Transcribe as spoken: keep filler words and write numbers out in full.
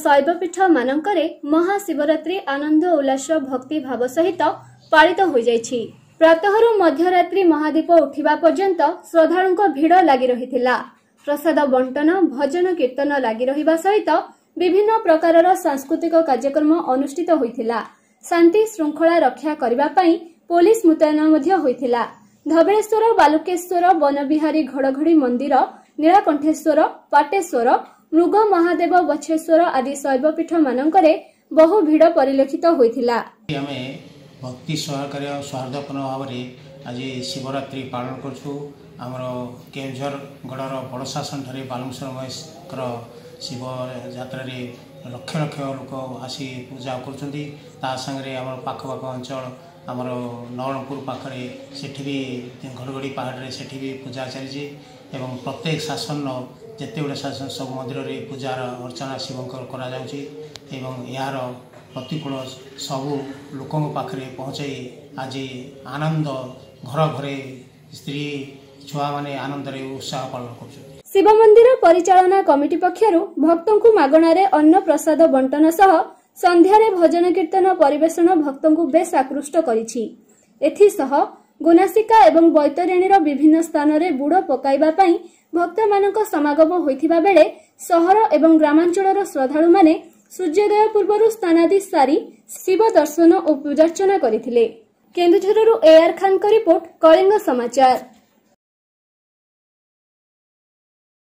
शैवपीठ मानकरे महाशिवरात्रि आनंद उल्लास भक्ति भाव सहित पालित हो जाइछि। प्रातःरु मध्यरात्रि महादीप उठिबा पर्यंत श्रद्धालुंक भीड़ लागि रहिथिला। प्रसाद बंटन भजन कीर्तन लागि रहिबा सहित विभिन्न प्रकारर सांस्कृतिक कार्यक्रम अनुष्ठित होइथिला। शांति श्रृंखला रक्षा करिबा पई पुलिस मुतयन मध्ये होइथिला। धबळेश्वर बालुकेश्वर बनबिहारी घड़घड़ी मंदिर नीलकंठेश्वर पाटेश्वर मृग महादेव बछेश्वर आदि शैवपीठ मानकरे बहु भीड़ परिलक्षित होइथिला। आमे भक्ति सहकारी और सौहार्दपूर्ण भाव में आज शिवरात्रि पालन करछु। आमर केवझर गड़र बड़ शासन ठारे बालुकेश्वर महेश्वर शिव यात्रा रे लक्ष लक्ष लोक आसी पूजा करछन्ती। ता संगे आमर पाख पाख अंचल आमर नवरंगपुर पाखरे सेठी भी घड़घड़ी पहाड़ रे सेठी भी पूजा चली एवं प्रत्येक शासन जेते गुड़े शासन सब मंदिर रे पूजार अर्चना शिवंकर करा जाउची एवं यार प्रतिकूल सबू लोकों पाखे पहुँचाई आज आनंद घर घरे स्त्री छुआ माने आनंद रे उत्साह पालन कर। शिव मंदिर परिचालना कमिटी पक्षरु भक्तों को मागणारे अन्न प्रसाद बंटन सह संध्यारे भजन कीर्तन परिवेषण भक्तों को बेस आकृष्ट करिछि। एथिसह गुनासिका एवं बैतरणीर विभिन्न स्थान रे बुड़ पकाइबा पई भक्त मानक समागम होइथिबा बेले सहर एवं ग्रामांचलर श्रद्धालु माने सूर्योदय पूर्व स्नानादि सारी शिव दर्शन और पूजार्चना करथिले। केन्दुझररु एआर खान का रिपोर्ट, कलिंग समाचार।